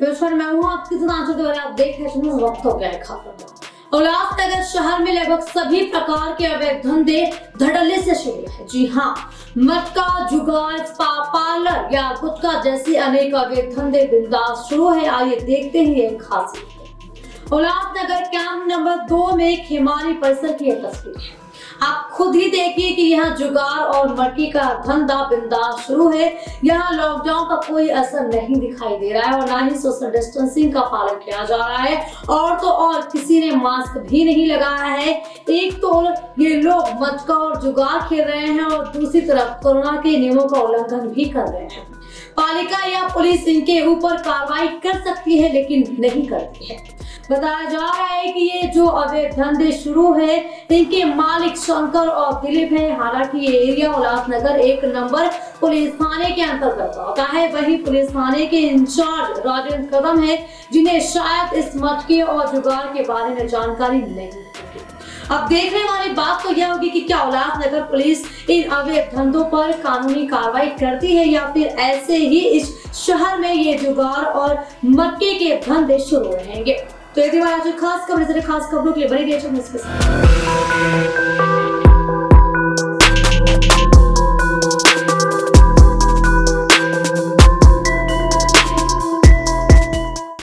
मैं हूँ आपके साथ आप देख रहे हैं वक्त हो गया है खबर। उल्लासनगर शहर में लगभग सभी प्रकार के अवैध धंधे धड़ल्ले से शुरू है। जी हाँ, मटका, जुगार, स्पा पार्लर या गुटखा जैसे अनेक अवैध धंधे बिंदास शुरू है। आइए देखते हैं ये खास उल्लासनगर कैंप नंबर 2 में खेमानी परिसर की एक तस्वीर है। आप खुद ही देखिए कि यहाँ जुगार और मटकी का धंधा बिंदास शुरू है। यहाँ लॉकडाउन का कोई असर नहीं दिखाई दे रहा है और ना ही सोशल डिस्टेंसिंग का पालन किया जा रहा है और तो और किसी ने मास्क भी नहीं लगाया है। एक तो ये लोग मटका और जुगार खेल रहे हैं और दूसरी तरफ कोरोना के नियमों का उल्लंघन भी कर रहे हैं। पालिका या पुलिस इनके ऊपर कार्रवाई कर सकती है लेकिन नहीं करती है। बताया जा रहा है कि ये जो अवैध धंधे शुरू है इनके मालिक शंकर और दिलीप है। हालांकि ये एरिया उल्लासनगर 1 नंबर पुलिस थाने के अंतर्गत आता है। वहीं पुलिस थाने के इंचार्ज राजेंद्र कदम है जिन्हें शायद इस मटके और जुगार के बारे में जानकारी नहीं है। अब देखने वाली बात तो यह होगी कि क्या उल्लासनगर पुलिस इन अवैध धंधों पर कानूनी कार्रवाई करती है या फिर ऐसे ही इस शहर में ये जुगार और मटके के धंधे शुरू रहेंगे। तो यदि आज खास खबरों के लिए बनी रहिए।